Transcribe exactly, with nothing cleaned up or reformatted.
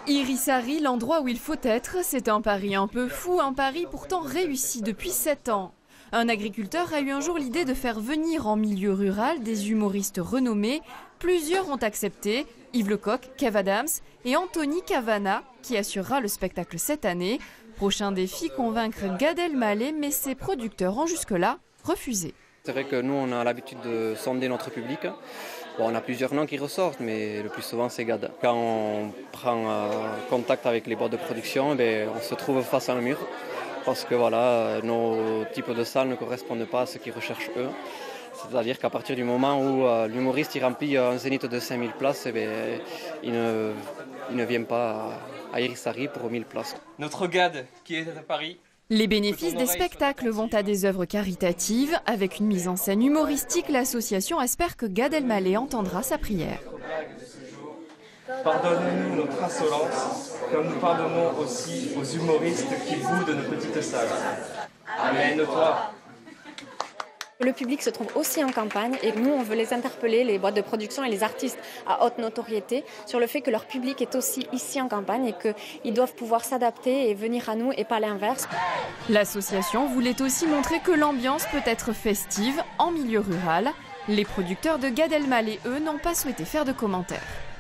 Irisari, l'endroit où il faut être, c'est un pari un peu fou, un pari pourtant réussi depuis sept ans. Un agriculteur a eu un jour l'idée de faire venir en milieu rural des humoristes renommés. Plusieurs ont accepté, Yves Lecoq, Kev Adams et Anthony Cavana, qui assurera le spectacle cette année. Prochain défi, convaincre Gad Elmaleh, mais ses producteurs ont jusque-là refusé. C'est vrai que nous, on a l'habitude de sonder notre public. Bon, on a plusieurs noms qui ressortent, mais le plus souvent, c'est Gad. Quand on prend euh, contact avec les boîtes de production, eh on se trouve face à un mur. Parce que voilà, nos types de salles ne correspondent pas à ce qu'ils recherchent eux. C'est-à-dire qu'à partir du moment où euh, l'humoriste il remplit un zénith de cinq mille places, eh bien, il, ne, il ne vient pas à Irisari pour mille places. Notre Gad qui est à Paris. Les bénéfices des spectacles vont à des œuvres caritatives. Avec une mise en scène humoristique, l'association espère que Gad Elmaleh entendra sa prière. Pardonne-nous notre insolence, comme nous pardonnons aussi aux humoristes qui boudent nos petites salles. Amène-toi. Le public se trouve aussi en campagne et nous, on veut les interpeller, les boîtes de production et les artistes à haute notoriété, sur le fait que leur public est aussi ici en campagne et qu'ils doivent pouvoir s'adapter et venir à nous et pas l'inverse. L'association voulait aussi montrer que l'ambiance peut être festive en milieu rural. Les producteurs de Gad Elmaleh, eux, n'ont pas souhaité faire de commentaires.